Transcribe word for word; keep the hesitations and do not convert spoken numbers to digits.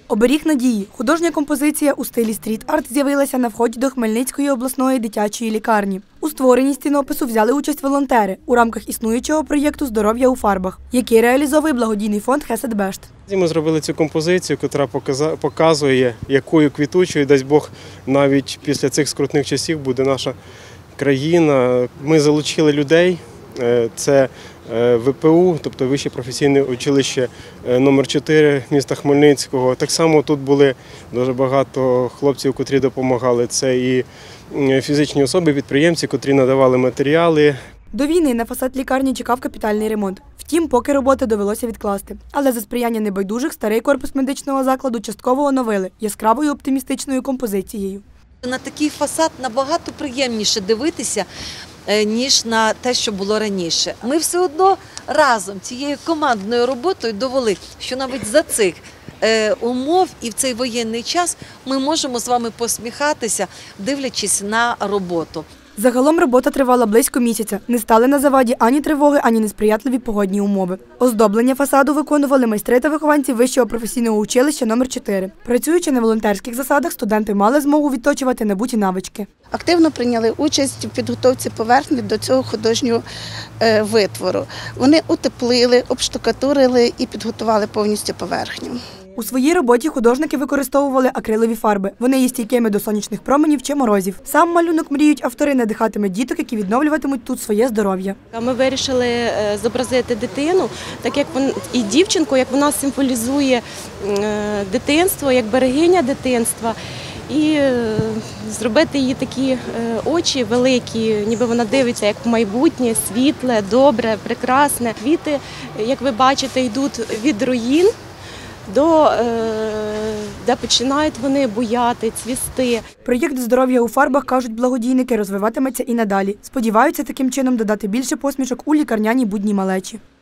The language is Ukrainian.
Оберіг надії. Художня композиція у стилі стріт-арт з'явилася на вході до Хмельницької обласної дитячої лікарні. У створенні стінопису взяли участь волонтери у рамках існуючого проєкту «Здоров'я у фарбах», який реалізовує благодійний фонд «Хесед-Бешт». Ми зробили цю композицію, яка показує, якою квітучою, дасть Бог, навіть після цих скрутних часів буде наша країна. Ми залучили людей. Це В П У, тобто Вище професійне училище номер чотири міста Хмельницького. Так само тут були дуже багато хлопців, котрі допомагали. Це і фізичні особи, підприємці, котрі надавали матеріали. До війни на фасад лікарні чекав капітальний ремонт. Втім, поки роботи довелося відкласти. Але за сприяння небайдужих старий корпус медичного закладу частково оновили яскравою оптимістичною композицією. На такий фасад набагато приємніше дивитися, ніж на те, що було раніше. Ми все одно разом цією командною роботою довели, що навіть за цих умов і в цей воєнний час ми можемо з вами посміхатися, дивлячись на роботу. Загалом робота тривала близько місяця. Не стали на заваді ані тривоги, ані несприятливі погодні умови. Оздоблення фасаду виконували майстри та вихованці Вищого професійного училища номер чотири. Працюючи на волонтерських засадах, студенти мали змогу відточувати набуті навички. Активно прийняли участь у підготовці поверхні до цього художнього витвору. Вони утеплили, обштукатурили і підготували повністю поверхню. У своїй роботі художники використовували акрилові фарби. Вони є стійкими до сонячних променів чи морозів. Сам малюнок, мріють автори, надихатиме діток, які відновлюватимуть тут своє здоров'я. Ми вирішили зобразити дитину, так як вона, і дівчинку, як вона символізує дитинство, як берегиня дитинства. І зробити її такі очі великі, ніби вона дивиться як в майбутнє, світле, добре, прекрасне. Квіти, як ви бачите, йдуть від руїн до, де починають вони буяти, цвісти. Проєкт «Здоров'я у фарбах», кажуть благодійники, розвиватиметься і надалі. Сподіваються таким чином додати більше посмішок у лікарняній будні малечі.